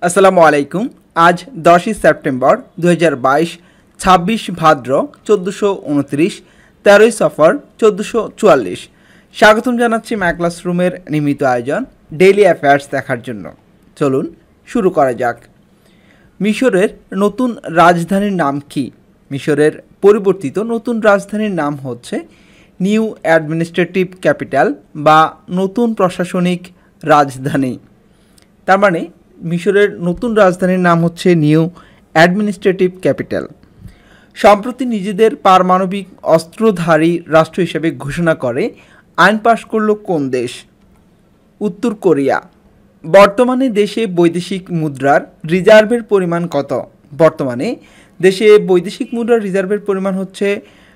আসসালামু আলাইকুম। আজ 10ই সেপ্টেম্বর 2022, 26 ভাদ্র 1429, 13ই সফর 1444। স্বাগতম জানাচ্ছি মাই ক্লাসরুমের নিয়মিত আয়োজন ডেইলি অ্যাফেয়ার্স দেখার জন্য। চলুন শুরু করা যাক। মিশরের নতুন রাজধানীর নাম কি? মিশরের পরিবর্তিত নতুন রাজধানীর নাম হচ্ছে নিউ অ্যাডমিনিস্ট্রেটিভ ক্যাপিটাল বা নতুন প্রশাসনিক রাজধানী। তার মানে মিশরের নতুন রাজধানীর নাম হচ্ছে নিউ অ্যাডমিনিস্ট্রেটিভ ক্যাপিটাল। সম্প্রতি নিজেদের পারমাণবিক অস্ত্রধারী রাষ্ট্র হিসেবে ঘোষণা করে আইন পাশ করল কোন দেশ? উত্তর কোরিয়া। বর্তমানে দেশে বৈদেশিক মুদ্রার রিজার্ভের পরিমাণ কত? বর্তমানে দেশে বৈদেশিক মুদ্রার রিজার্ভের পরিমাণ হচ্ছে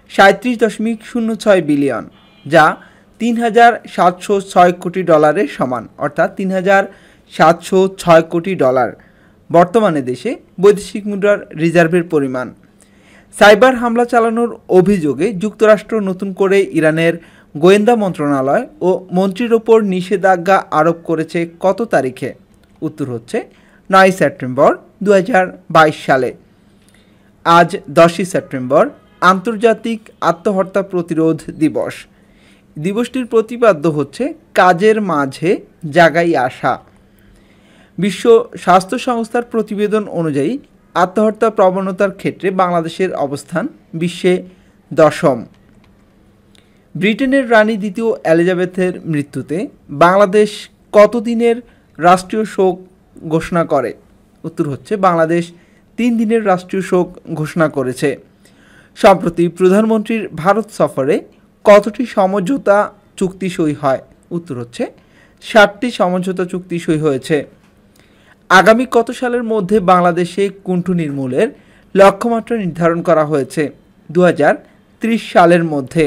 37.06 বিলিয়ন, যা 3,706 কোটি ডলারের সমান, অর্থাৎ 3,706 কোটি ডলার বর্তমানে দেশে বৈদেশিক মুদ্রার রিজার্ভের পরিমাণ। সাইবার হামলা চালানোর অভিযোগে যুক্তরাষ্ট্র নতুন করে ইরানের গোয়েন্দা মন্ত্রণালয় ও মন্ত্রীর ওপর নিষেধাজ্ঞা আরোপ করেছে কত তারিখে? উত্তর হচ্ছে 9 সেপ্টেম্বর 2022 সালে। আজ 10ই সেপ্টেম্বর আন্তর্জাতিক আত্মহত্যা প্রতিরোধ দিবস। দিবসটির প্রতিপাদ্য হচ্ছে কাজের মাঝে জাগাই আসা। বিশ্ব স্বাস্থ্য সংস্থার প্রতিবেদন অনুযায়ী আত্মহত্যা প্রবণতার ক্ষেত্রে বাংলাদেশের অবস্থান বিশ্বে 10ম। ব্রিটেনের রানী দ্বিতীয় এলিজাবেথের মৃত্যুতে বাংলাদেশ কতদিনের রাষ্ট্রীয় শোক ঘোষণা করে? উত্তর হচ্ছে বাংলাদেশ 3 দিনের রাষ্ট্রীয় শোক ঘোষণা করেছে। সম্প্রতি প্রধানমন্ত্রীর ভারত সফরে কতটি সমঝোতা চুক্তি সই হয়? উত্তর হচ্ছে 60টি সমঝোতা চুক্তি সই হয়েছে। আগামী কত সালের মধ্যে বাংলাদেশে কুণ্ঠ নির্মূলের লক্ষ্যমাত্রা নির্ধারণ করা হয়েছে? 2030 সালের মধ্যে।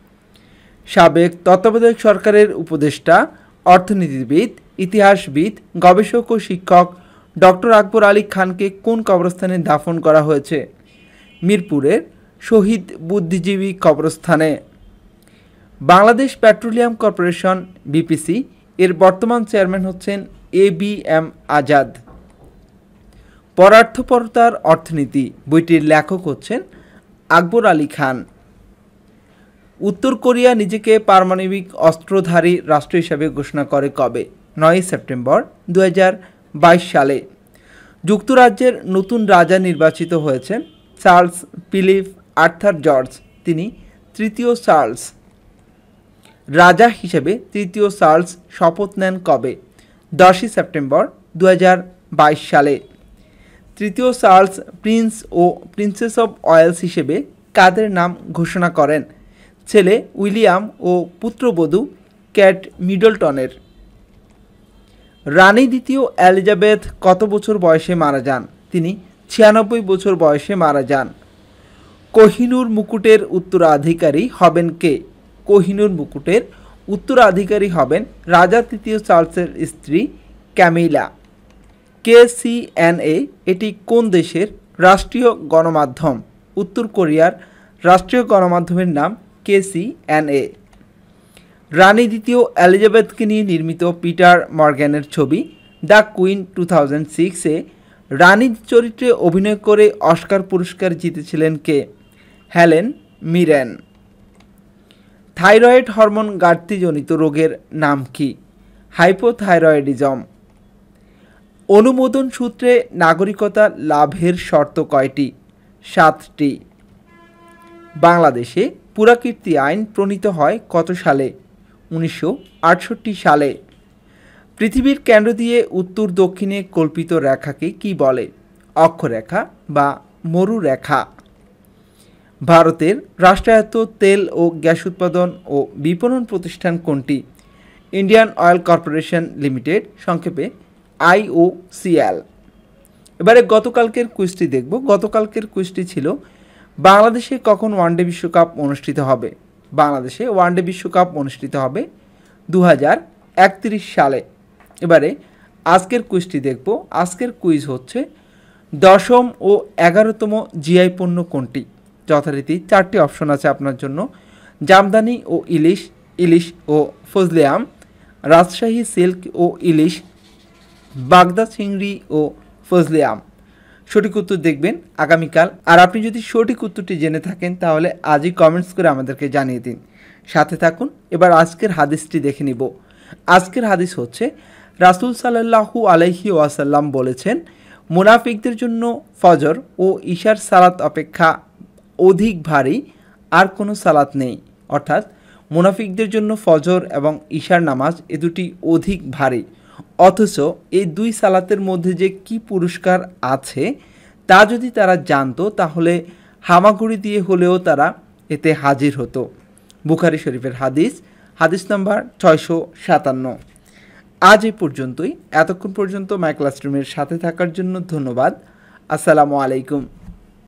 সাবেক তত্ত্বাবধায়ক সরকারের উপদেষ্টা, অর্থনীতিবিদ, ইতিহাসবিদ, গবেষক ও শিক্ষক ডক্টর আকবর আলী খানকে কোন কবরস্থানে দাফন করা হয়েছে? মিরপুরের শহীদ বুদ্ধিজীবী কবরস্থানে। বাংলাদেশ পেট্রোলিয়াম কর্পোরেশন বিপিসি এর বর্তমান চেয়ারম্যান হচ্ছেন ABM আজাদ। পরার্থপরতার অর্থনীতি বইটির লেখক হচ্ছেন আকবর আলী খান। উত্তর কোরিয়া নিজেকে পারমাণবিক অস্ত্রধারী রাষ্ট্র হিসাবে ঘোষণা করে কবে? 9 সেপ্টেম্বর 2022 সালে। যুক্তরাজ্যের নতুন রাজা নির্বাচিত হয়েছেন চার্লস ফিলিপ আর্থার জর্জ। তিনি তৃতীয় চার্লস। রাজা হিসেবে তৃতীয় চার্লস শপথ নেন কবে? 10ই সেপ্টেম্বর 2022 সালে। তৃতীয় চার্লস প্রিন্স ও প্রিন্সেস অব ওয়েলস হিসেবে কাদের নাম ঘোষণা করেন? ছেলে উইলিয়াম ও পুত্রবধূ ক্যাট মিডলটনের। রানী দ্বিতীয় এলিজাবেথ কত বছর বয়সে মারা যান? তিনি 96 বছর বয়সে মারা যান। কোহিনূর মুকুটের উত্তরাধিকারী হবেন কে? কোহিনূর মুকুটের উত্তরাধিকারী হবেন রাজা তৃতীয় চার্লসের স্ত্রী ক্যামিলা। KCNA এটি কোন দেশের রাষ্ট্রীয় গণমাধ্যম? উত্তর কোরিয়ার রাষ্ট্রীয় গণমাধ্যমের নাম KCNA। রানী দ্বিতীয় এলিজাবেথকে নিয়ে নির্মিত পিটার মর্গ্যানের ছবি দ্য কুইন 2006-এ রানী চরিত্রে অভিনয় করে অস্কার পুরস্কার জিতেছিলেন কে? Helen Mirren. থাইরয়েড হরমোন ঘাটতিজনিত রোগের নাম কি? হাইপোথাইরয়েডিজম। অনুমোদন সূত্রে নাগরিকতা লাভের শর্ত কয়টি? 7টি। বাংলাদেশে পুরাকীর্তি আইন প্রণীত হয় কত সালে? 1968 সালে। পৃথিবীর কেন্দ্র দিয়ে উত্তর দক্ষিণে কল্পিত রেখাকে কি বলে? অক্ষরেখা বা মরুরেখা। ভারতের রাষ্ট্রায়ত্ত তেল ও গ্যাস উৎপাদন ও বিপণন প্রতিষ্ঠান কোনটি? ইন্ডিয়ান অয়েল কর্পোরেশন লিমিটেড, সংক্ষেপে IOCL। এবারে গতকালকের কুইজটি দেখব। গতকালকের কুইজটি ছিল বাংলাদেশে কখন ওয়ানডে বিশ্বকাপ অনুষ্ঠিত হবে? বাংলাদেশে ওয়ানডে বিশ্বকাপ অনুষ্ঠিত হবে 2031 সালে। এবারে আজকের কুইজটি দেখব। আজকের কুইজ হচ্ছে 10ম ও 11তম জিআই পণ্য কোনটি? যথারীতি 4টি অপশন আছে আপনার জন্য: জামদানি ও ইলিশ, ইলিশ ও ফজলে আম, রাজশাহী সিল্ক ও ইলিশ, বাগদা চিংড়ি ও ফজলি আম। সঠিক উত্তর দেখবেন আগামীকাল। আর আপনি যদি সঠিক উত্তরটি জেনে থাকেন তাহলে আজই কমেন্টস করে আমাদেরকে জানিয়ে দিন। সাথে থাকুন। এবার আজকের হাদিসটি দেখে নিব। আজকের হাদিস হচ্ছে, রাসূল সাল্লাল্লাহু আলাইহি ওয়াসাল্লাম বলেছেন, মুনাফিকদের জন্য ফজর ও ইশার সালাত অপেক্ষা অধিক ভারী আর কোনো সালাত নেই। অর্থাৎ মুনাফিকদের জন্য ফজর এবং ইশার নামাজ এ দুটি অধিক ভারী, অথচ এই দুই সালাতের মধ্যে যে কি পুরস্কার আছে তা যদি তারা জানতো তাহলে হামাগুড়ি দিয়ে হলেও তারা এতে হাজির হতো। বুখারী শরীফের হাদিস, হাদিস নাম্বার 657। আজ এই পর্যন্তই। এতক্ষণ পর্যন্ত মাই ক্লাসরুমের সাথে থাকার জন্য ধন্যবাদ। আসসালামু আলাইকুম।